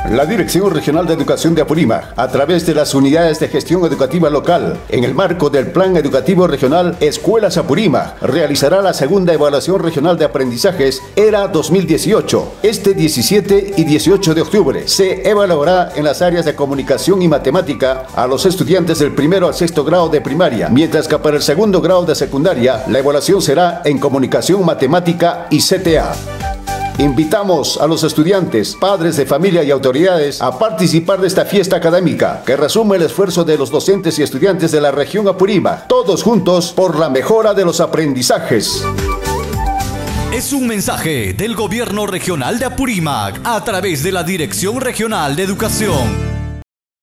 La Dirección Regional de Educación de Apurímac, a través de las unidades de gestión educativa local, en el marco del Plan Educativo Regional Escuelas Apurímac, realizará la segunda evaluación regional de aprendizajes ERA 2018. Este 17 y 18 de octubre se evaluará en las áreas de comunicación y matemática a los estudiantes del primero al sexto grado de primaria, mientras que para el segundo grado de secundaria la evaluación será en comunicación, matemática y CTA. Invitamos a los estudiantes, padres de familia y autoridades a participar de esta fiesta académica que resume el esfuerzo de los docentes y estudiantes de la región Apurímac, todos juntos por la mejora de los aprendizajes. Es un mensaje del Gobierno Regional de Apurímac a través de la Dirección Regional de Educación.